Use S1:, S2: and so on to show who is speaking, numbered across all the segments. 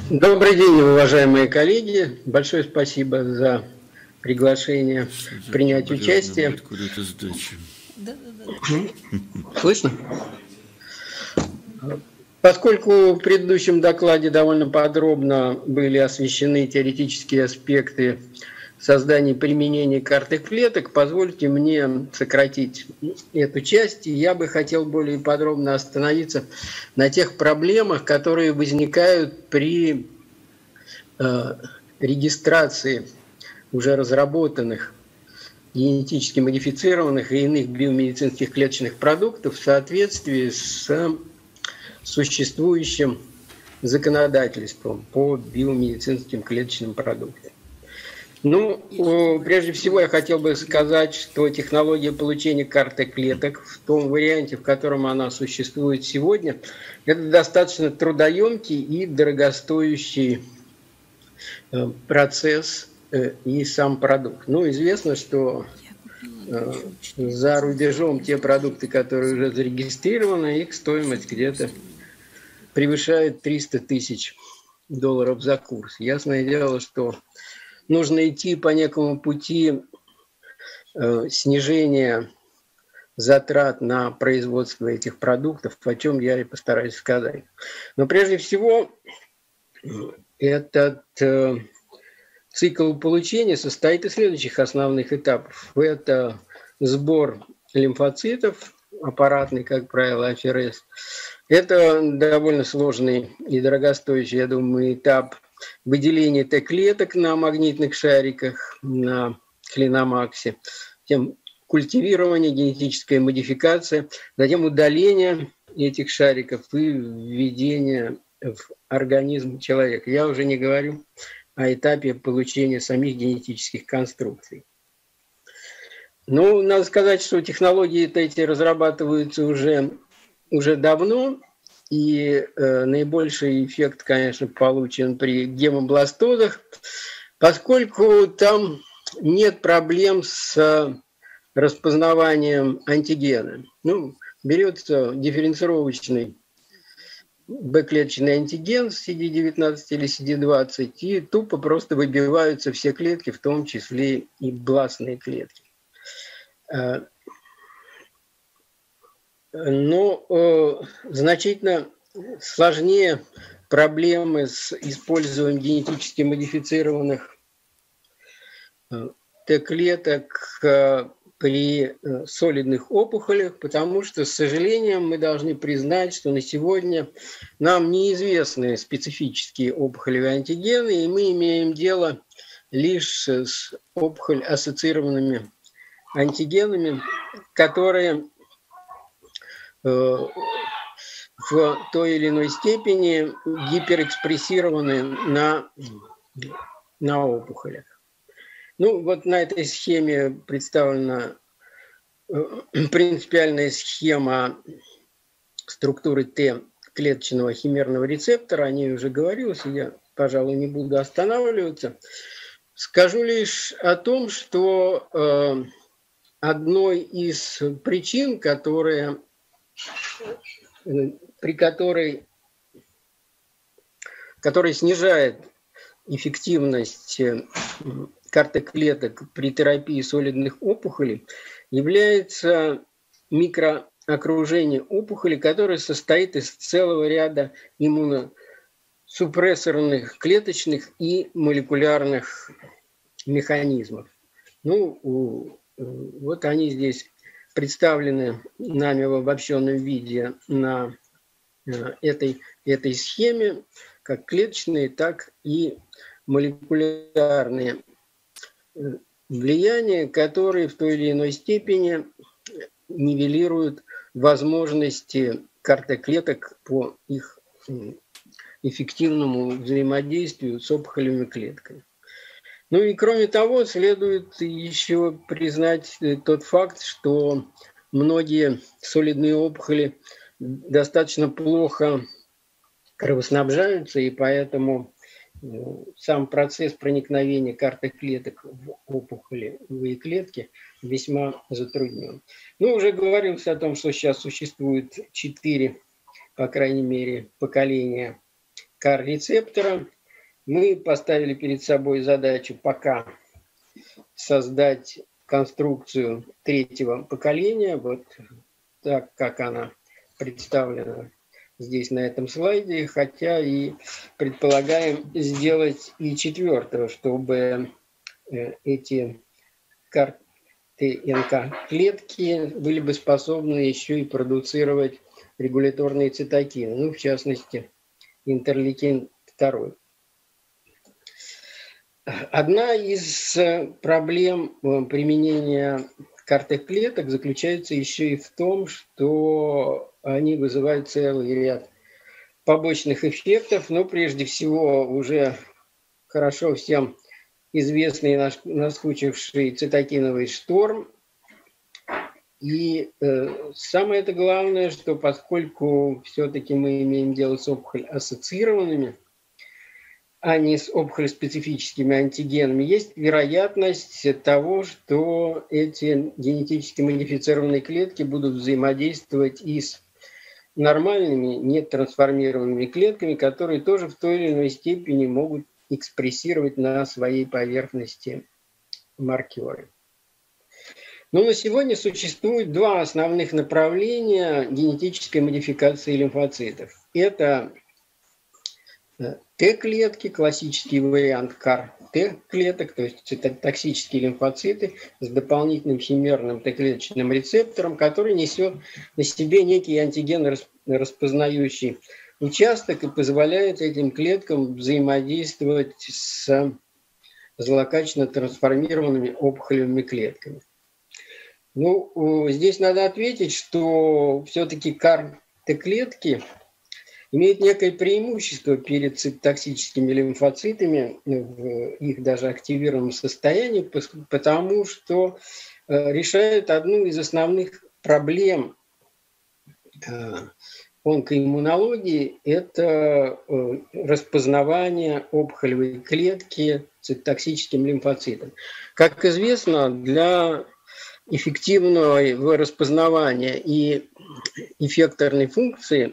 S1: Добрый день, уважаемые коллеги. Большое спасибо за приглашение принять участие. Слышно? Поскольку в предыдущем докладе довольно подробно были освещены теоретические аспекты создания и применения карты клеток, позвольте мне сократить эту часть. И я бы хотел более подробно остановиться на тех проблемах, которые возникают при регистрации уже разработанных генетически модифицированных и иных биомедицинских клеточных продуктов в соответствии с существующим законодательством по биомедицинским клеточным продуктам. Ну, прежде всего я хотел бы сказать, что технология получения карты клеток в том варианте, в котором она существует сегодня, это достаточно трудоемкий и дорогостоящий процесс и сам продукт. Ну, известно, что за рубежом те продукты, которые уже зарегистрированы, их стоимость где-то превышает $300 тысяч за курс. Ясное дело, что нужно идти по некому пути снижения затрат на производство этих продуктов, о чем я и постараюсь сказать. Но прежде всего, этот цикл получения состоит из следующих основных этапов. Это сбор лимфоцитов, аппаратный, как правило, АФРС. Это довольно сложный и дорогостоящий, я думаю, этап выделения Т-клеток на магнитных шариках, на клиномаксе, затем культивирование, генетическая модификация, затем удаление этих шариков и введение в организм человека. Я уже не говорю о этапе получения самих генетических конструкций. Ну, надо сказать, что технологии эти разрабатываются уже давно, и наибольший эффект, конечно, получен при гемобластозах, поскольку там нет проблем с распознаванием антигена. Ну, берется дифференцировочный Б-клеточный антиген CD19 или CD20, и тупо просто выбиваются все клетки, в том числе и бластные клетки. Но значительно сложнее проблемы с использованием генетически модифицированных Т-клеток при солидных опухолях, потому что, с сожалением, мы должны признать, что на сегодня нам неизвестны специфические опухолевые антигены, и мы имеем дело лишь с опухоль-ассоциированными антигенами, которые в той или иной степени гиперэкспрессированы на опухолях. Ну, вот на этой схеме представлена принципиальная схема структуры Т-клеточного химерного рецептора. О ней уже говорилось, и я, пожалуй, не буду останавливаться. Скажу лишь о том, что одной из причин, которая снижает эффективность карты клеток при терапии солидных опухолей, является микроокружение опухоли, которое состоит из целого ряда иммуносупрессорных клеточных и молекулярных механизмов. Ну, вот они здесь представлены нами в обобщенном виде на этой схеме, как клеточные, так и молекулярные влияния, которые в той или иной степени нивелируют возможности карты клеток по их эффективному взаимодействию с опухолевыми клетками. Ну и кроме того, следует еще признать тот факт, что многие солидные опухоли достаточно плохо кровоснабжаются, и поэтому сам процесс проникновения карты клеток в опухолевые клетки весьма затруднен. Ну, уже говорилось о том, что сейчас существует 4, по крайней мере, поколения КАР-рецептора. Мы поставили перед собой задачу пока создать конструкцию третьего поколения, вот так, как она представлена здесь на этом слайде, хотя и предполагаем сделать и четвертого, чтобы эти карты НК-клетки были бы способны еще и продуцировать регуляторные цитокины, ну, в частности, интерлейкин 2. Одна из проблем применения картных клеток заключается еще и в том, что они вызывают целый ряд побочных эффектов, но прежде всего уже хорошо всем известный наш наскучивший цитокиновый шторм. И самое это главное, что поскольку все-таки мы имеем дело с опухоль-ассоциированными, а не с опухоль-специфическими антигенами, есть вероятность того, что эти генетически модифицированные клетки будут взаимодействовать и с нормальными, нетрансформируемыми клетками, которые тоже в той или иной степени могут экспрессировать на своей поверхности маркеры. Но на сегодня существует два основных направления генетической модификации лимфоцитов. Это Т-клетки, классический вариант КАР-Т-клеток, то есть цитотоксические лимфоциты с дополнительным химерным Т-клеточным рецептором, который несет на себе некий антиген распознающий участок и позволяет этим клеткам взаимодействовать с злокачественно трансформированными опухолевыми клетками. Ну, здесь надо ответить, что все-таки КАР-Т-клетки имеют некое преимущество перед цитотоксическими лимфоцитами в их даже активированном состоянии, потому что решают одну из основных проблем онкоиммунологии – это распознавание опухолевой клетки цитотоксическим лимфоцитом. Как известно, для эффективного распознавания и эффекторной функции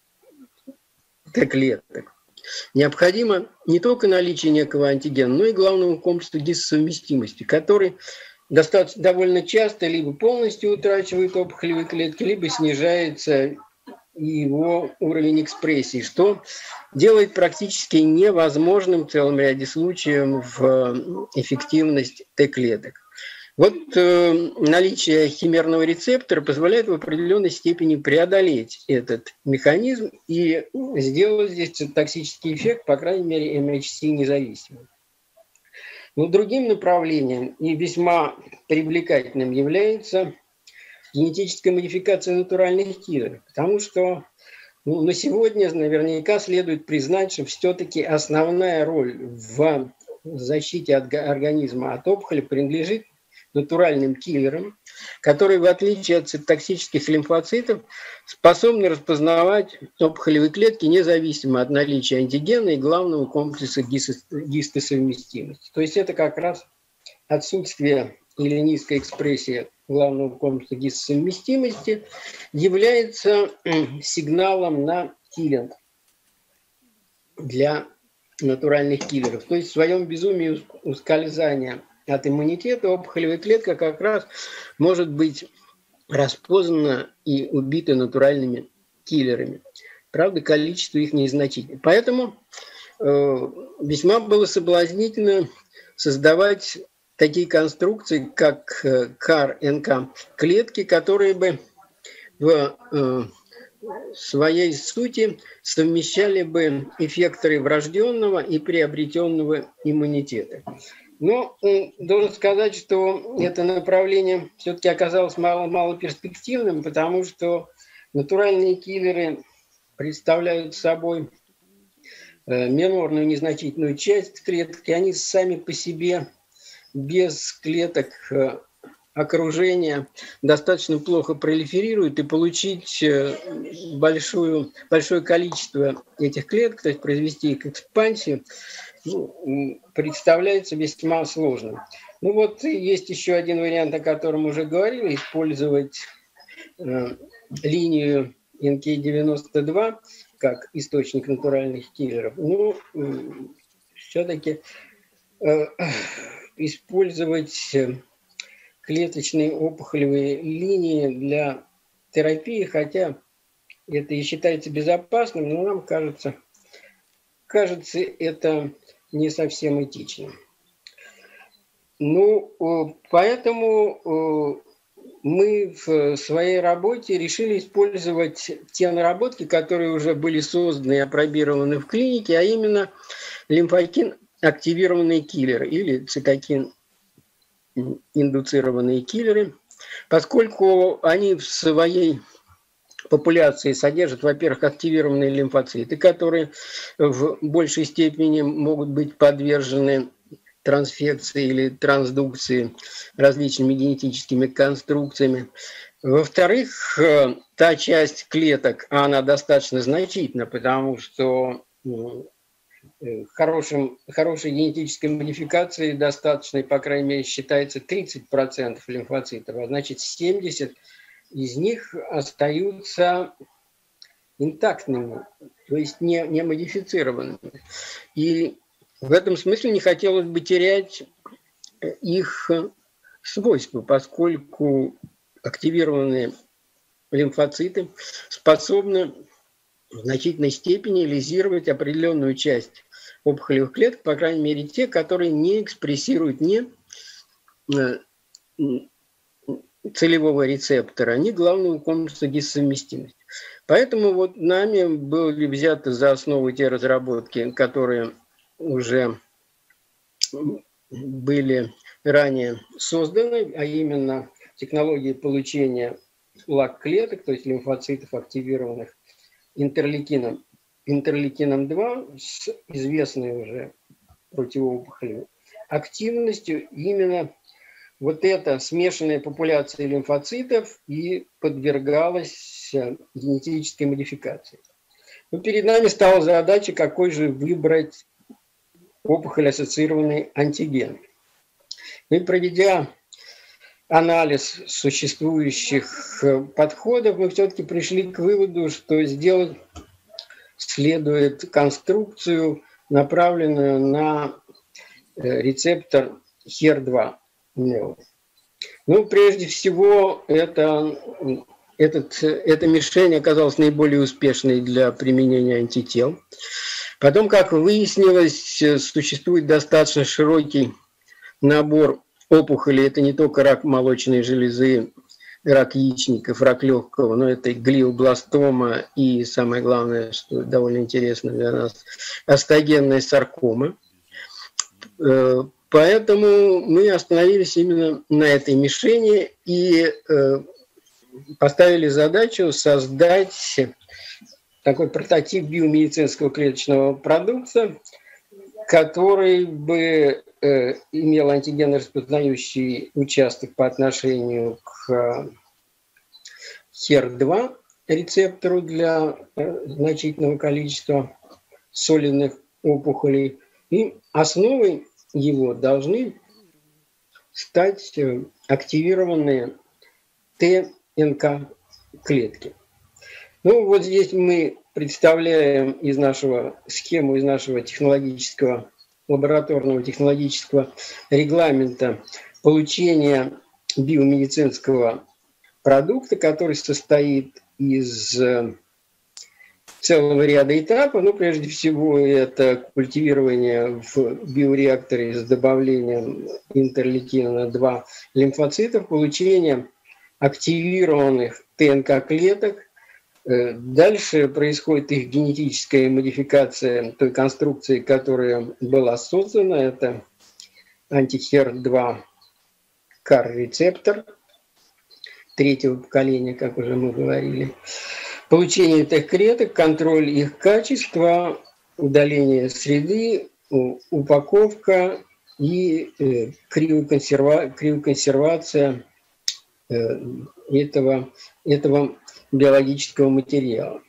S1: Т-клеток необходимо не только наличие некого антигена, но и главного комплекса диссовместимости, который довольно часто либо полностью утрачивает опухолевые клетки, либо снижается его уровень экспрессии, что делает практически невозможным в целом ряде случаев эффективность Т-клеток. Вот наличие химерного рецептора позволяет в определенной степени преодолеть этот механизм и сделать здесь цитотоксический эффект, по крайней мере, MHC независимым. Но другим направлением и весьма привлекательным является генетическая модификация натуральных киллеров, потому что на сегодня наверняка следует признать, что все-таки основная роль в защите организма от опухоли принадлежит натуральным киллерам, которые, в отличие от цитотоксических лимфоцитов, способны распознавать опухолевые клетки независимо от наличия антигена и главного комплекса гистосовместимости. То есть это как раз отсутствие или низкая экспрессия главного комплекса гистосовместимости является сигналом на киллинг для натуральных киллеров. То есть в своем безумии ускользания от иммунитета опухолевая клетка как раз может быть распознана и убита натуральными киллерами. Правда, количество их незначительно. Поэтому весьма было соблазнительно создавать такие конструкции, как КАР-НК-клетки, которые бы в своей сути совмещали бы эффекторы врожденного и приобретенного иммунитета. Но должен сказать, что это направление все-таки оказалось мало перспективным, потому что натуральные киллеры представляют собой минорную незначительную часть клеток, и они сами по себе без клеток окружения достаточно плохо пролиферируют, и получить большое количество этих клеток, то есть произвести их экспансию, представляется весьма сложным. Ну вот есть еще один вариант, о котором уже говорили, использовать линию NK92 как источник натуральных киллеров. Ну, все-таки использовать клеточные опухолевые линии для терапии, хотя это и считается безопасным, но нам кажется это не совсем этичным. Ну, поэтому мы в своей работе решили использовать те наработки, которые уже были созданы и апробированы в клинике, а именно лимфокин-активированные киллеры или цитокин-индуцированные киллеры, поскольку они в своей популяции содержат, во-первых, активированные лимфоциты, которые в большей степени могут быть подвержены трансфекции или трансдукции различными генетическими конструкциями. Во-вторых, та часть клеток, она достаточно значительна, потому что хорошей генетической модификации достаточно, по крайней мере, считается 30% лимфоцитов, а значит 70% из них остаются интактными, то есть не модифицированными. И в этом смысле не хотелось бы терять их свойства, поскольку активированные лимфоциты способны в значительной степени лизировать определенную часть опухолевых клеток, по крайней мере те, которые не экспрессируют ни целевого рецептора, ни главного комплекса гистосовместимости. Поэтому вот нами были взяты за основу те разработки, которые уже были ранее созданы, а именно технологии получения ЛАК-клеток, то есть лимфоцитов, активированных интерлейкином 2 с известной уже противоопухолевой активностью. Именно вот эта смешанная популяция лимфоцитов и подвергалась генетической модификации. Но перед нами стала задача, какой же выбрать опухоль-ассоциированный антиген. И проведя анализ существующих подходов, мы все-таки пришли к выводу, что сделать следует конструкцию, направленную на рецептор HER2. Ну, прежде всего, эта мишень оказалась наиболее успешной для применения антител. Потом, как выяснилось, существует достаточно широкий набор опухолей. Это не только рак молочной железы, рак яичников, рак легкого, но это и глиобластома, и самое главное, что довольно интересно для нас, остеогенная саркома. Поэтому мы остановились именно на этой мишени и поставили задачу создать такой прототип биомедицинского клеточного продукта, который бы имел антигенно распознающий участок по отношению к HER2 рецептору для значительного количества солидных опухолей. И основой его должны стать активированные ТНК-клетки. Ну, вот здесь мы представляем схему из нашего лабораторного технологического регламента получения биомедицинского продукта, который состоит из целого ряда этапов. Ну, прежде всего, это культивирование в биореакторе с добавлением интерлейкина-2 лимфоцитов, получение активированных ТНК-клеток. Дальше происходит их генетическая модификация той конструкции, которая была создана. Это анти-HER2 CAR-рецептор третьего поколения, как уже мы говорили. Получение этих клеток, контроль их качества, удаление среды, упаковка и криоконсервация этого биологического материала.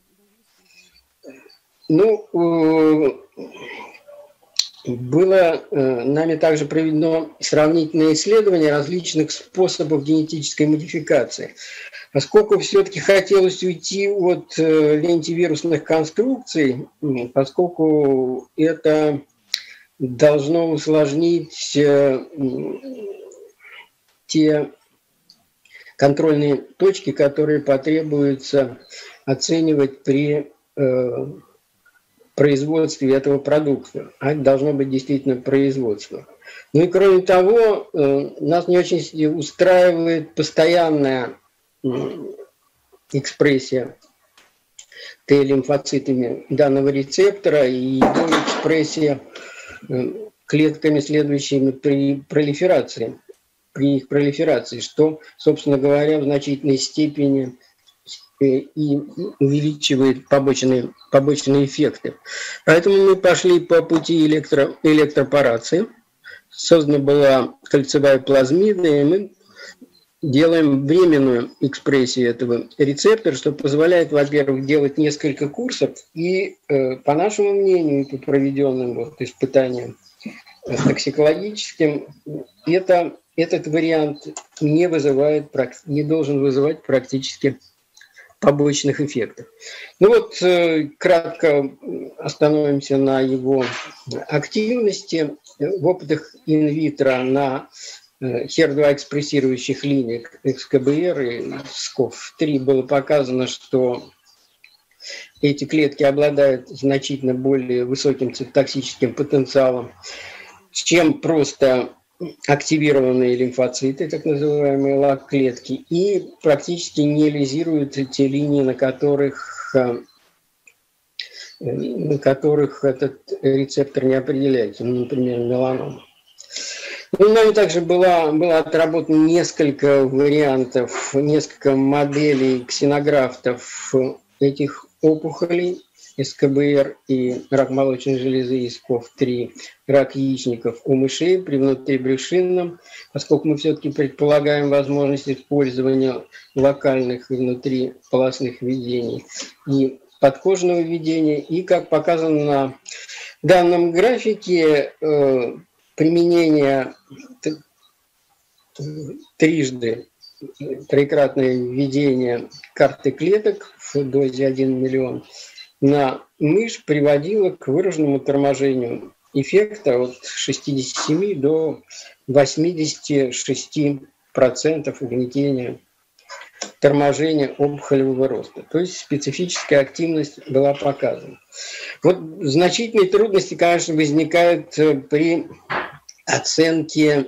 S1: Ну, было нами также проведено сравнительное исследование различных способов генетической модификации. Поскольку все-таки хотелось уйти от лентивирусных конструкций, поскольку это должно усложнить те контрольные точки, которые потребуется оценивать при производстве этого продукта. А это должно быть действительно производство. Ну и кроме того, нас не очень устраивает постоянная экспрессия Т-лимфоцитами данного рецептора и его экспрессия клетками, следующими при пролиферации, что, собственно говоря, в значительной степени и увеличивает побочные эффекты. Поэтому мы пошли по пути электропорации. Создана была кольцевая плазмида, и мы делаем временную экспрессию этого рецептора, что позволяет, во-первых, делать несколько курсов, и по нашему мнению, по проведенным испытаниям токсикологическим, этот вариант не должен вызывать практически побочных эффектов. Ну вот, кратко остановимся на его активности. В опытах инвитро на HER2 экспрессирующих линиях СКБР и СКОВ-3 было показано, что эти клетки обладают значительно более высоким цитотоксическим потенциалом, чем просто активированные лимфоциты, так называемые ЛАК-клетки, и практически не лизируют те линии, на которых этот рецептор не определяется, например, меланома. Ну, нами также было отработано несколько вариантов, несколько моделей ксенографтов этих опухолей, СКБР и рак молочной железы и СКОВ-3, рак яичников у мышей при внутрибрюшинном, поскольку мы все-таки предполагаем возможность использования локальных и внутриполосных введений и подкожного введения. И, как показано на данном графике, применение троекратное введение карты клеток в дозе 1 миллион на мышь приводило к выраженному торможению эффекта от 67 до 86% угнетения торможения опухолевого роста. То есть специфическая активность была показана. Вот значительные трудности, конечно, возникают при оценке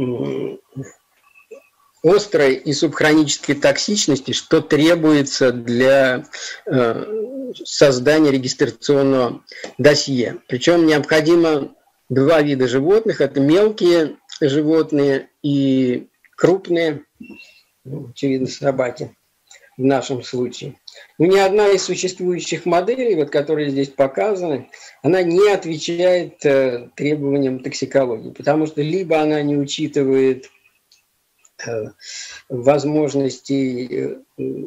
S1: острой и субхронической токсичности, что требуется для создания регистрационного досье. Причем необходимо два вида животных. Это мелкие животные и крупные, очевидно, собаки в нашем случае. Но ни одна из существующих моделей, вот, которые здесь показаны, она не отвечает требованиям токсикологии, потому что либо она не учитывает возможности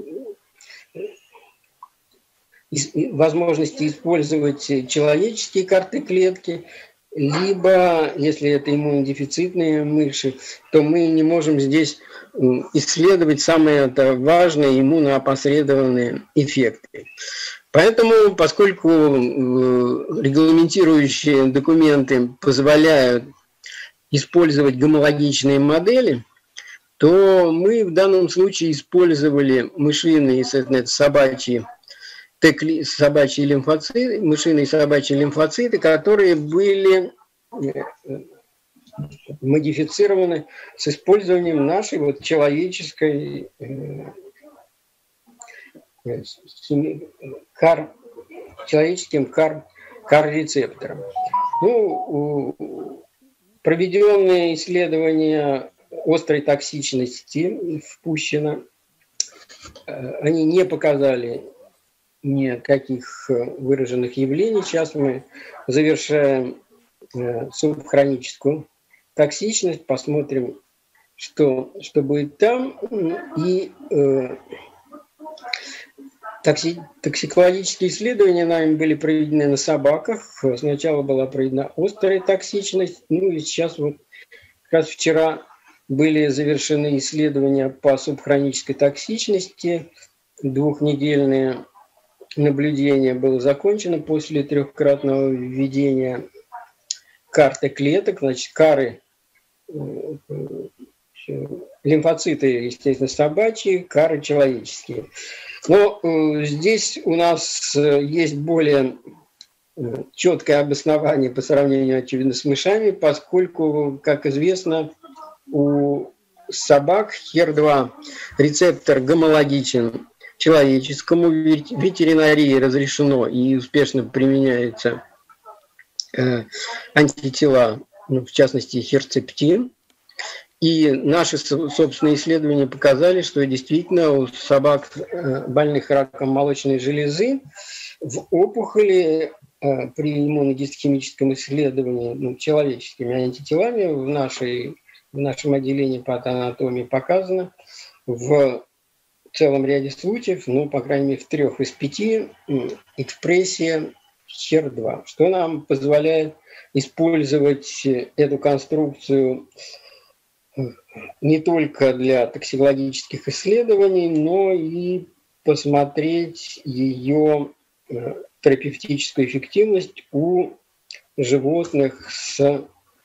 S1: использовать человеческие карты клетки, либо, если это иммунодефицитные мыши, то мы не можем здесь исследовать самые важные иммуноопосредованные эффекты. Поэтому, поскольку регламентирующие документы позволяют использовать гомологичные модели, то мы в данном случае использовали мышиные, собачьи лимфоциты, мышиные собачьи лимфоциты, которые были модифицированы с использованием нашей вот человеческой человеческим CAR-рецептором. Ну, проведенные исследования острой токсичности впущено, они не показали никаких выраженных явлений. Сейчас мы завершаем субхроническую токсичность, посмотрим, что будет там. И токсикологические исследования нами были проведены на собаках. Сначала была проведена острая токсичность, ну и сейчас вот как раз вчера были завершены исследования по субхронической токсичности. Двухнедельное наблюдение было закончено после трехкратного введения карты клеток, значит, кары, лимфоциты, естественно, собачьи, кары человеческие. Но здесь у нас есть более четкое обоснование по сравнению, очевидно, с мышами, поскольку, как известно, у собак HER2 рецептор гомологичен человеческому, в ветеринарии разрешено и успешно применяются антитела, в частности, херцептин. И наши собственные исследования показали, что действительно у собак, больных раком молочной железы, в опухоли при иммуногистохимическом исследовании человеческими антителами в нашем отделении патоанатомии показано в целом ряде случаев, по крайней мере, в 3 из 5 экспрессия HER2, что нам позволяет использовать эту конструкцию не только для токсикологических исследований, но и посмотреть ее терапевтическую эффективность у животных с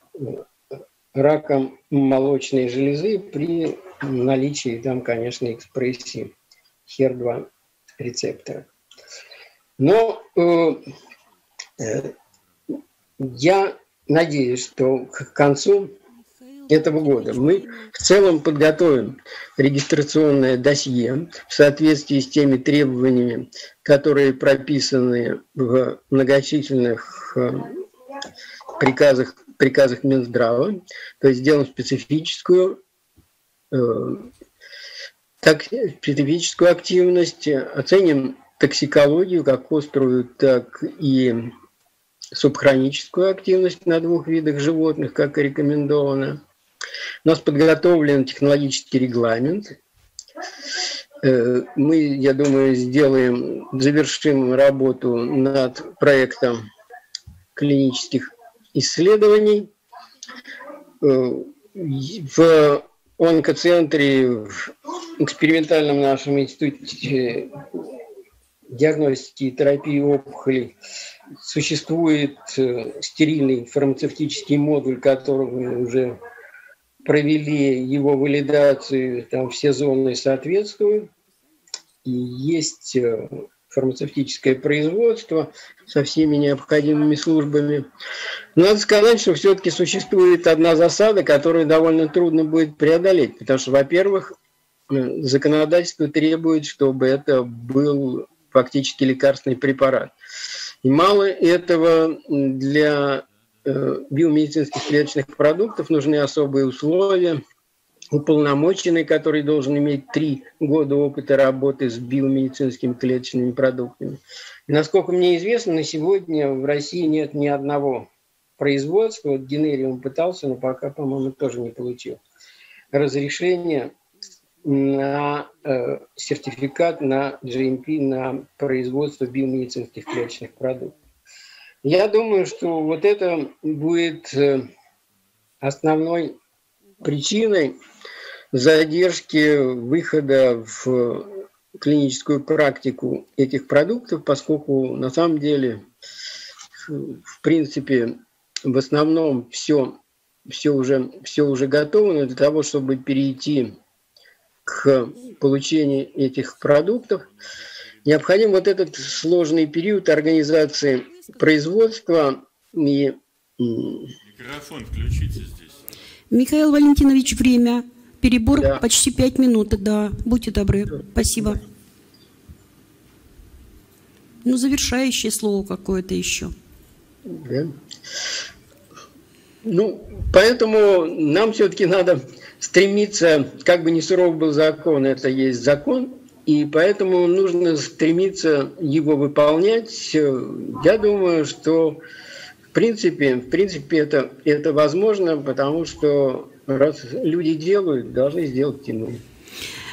S1: раком молочной железы при наличии там, конечно, экспрессии HER2 рецептора. Но я надеюсь, что к концу этого года мы в целом подготовим регистрационное досье в соответствии с теми требованиями, которые прописаны в многочисленных приказах Минздрава, то есть сделаем специфическую активность, оценим токсикологию, как острую, так и субхроническую активность на 2 видах животных, как и рекомендовано. У нас подготовлен технологический регламент. Мы, я думаю, завершим работу над проектом клинических исследований. В онкоцентре, в экспериментальном нашем институте диагностики и терапии опухолей существует стерильный фармацевтический модуль, который мы уже провели его валидацию, там все зоны соответствуют. И есть фармацевтическое производство со всеми необходимыми службами. Надо сказать, что все-таки существует одна засада, которую довольно трудно будет преодолеть, потому что, во-первых, законодательство требует, чтобы это был фактически лекарственный препарат. И мало этого, для биомедицинских клеточных продуктов нужны особые условия. Уполномоченный, который должен иметь 3 года опыта работы с биомедицинскими клеточными продуктами. И, насколько мне известно, на сегодня в России нет ни одного производства. Вот Генериум пытался, но пока, по-моему, тоже не получил разрешение на сертификат на GMP, на производство биомедицинских клеточных продуктов. Я думаю, что вот это будет основной причиной задержки выхода в клиническую практику этих продуктов, поскольку на самом деле, в принципе, в основном все уже готово, но для того, чтобы перейти к получению этих продуктов, необходим вот этот сложный период организации производства. И...
S2: Микрофон включите здесь.
S3: Михаил Валентинович, время. Перебор почти 5 минут. Да, будьте добры. Спасибо. Завершающее слово какое-то еще.
S1: Да. Поэтому нам все-таки надо стремиться, как бы ни суров был закон, это есть закон, и поэтому нужно стремиться его выполнять. Я думаю, что в принципе это возможно, потому что раз люди делают, должны сделать и мы.